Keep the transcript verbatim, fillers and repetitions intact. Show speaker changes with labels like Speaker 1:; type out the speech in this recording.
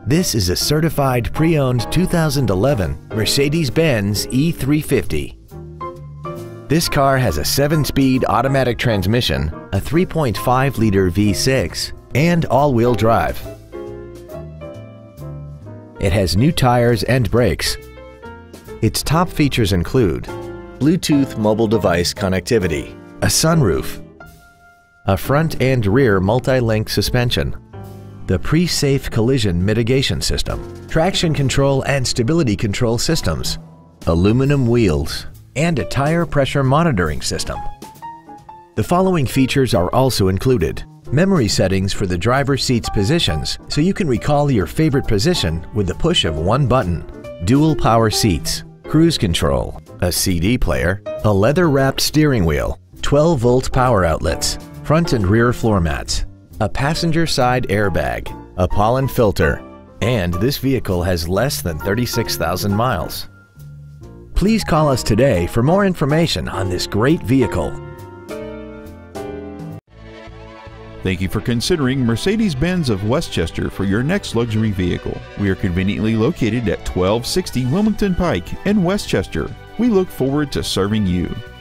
Speaker 1: This is a certified pre-owned two thousand eleven Mercedes-Benz E three fifty. This car has a seven-speed automatic transmission, a three point five liter V six, and all-wheel drive. It has new tires and brakes. Its top features include Bluetooth mobile device connectivity, a sunroof, a front and rear multi-link suspension, the pre-safe collision mitigation system, traction control and stability control systems, aluminum wheels, and a tire pressure monitoring system. The following features are also included: memory settings for the driver's seat's positions so you can recall your favorite position with the push of one button, dual power seats, cruise control, a C D player, a leather-wrapped steering wheel, twelve volt power outlets, front and rear floor mats, a passenger side airbag, a pollen filter, and this vehicle has less than thirty-six thousand miles. Please call us today for more information on this great vehicle.
Speaker 2: Thank you for considering Mercedes-Benz of Westchester for your next luxury vehicle. We are conveniently located at twelve sixty Wilmington Pike in Westchester. We look forward to serving you.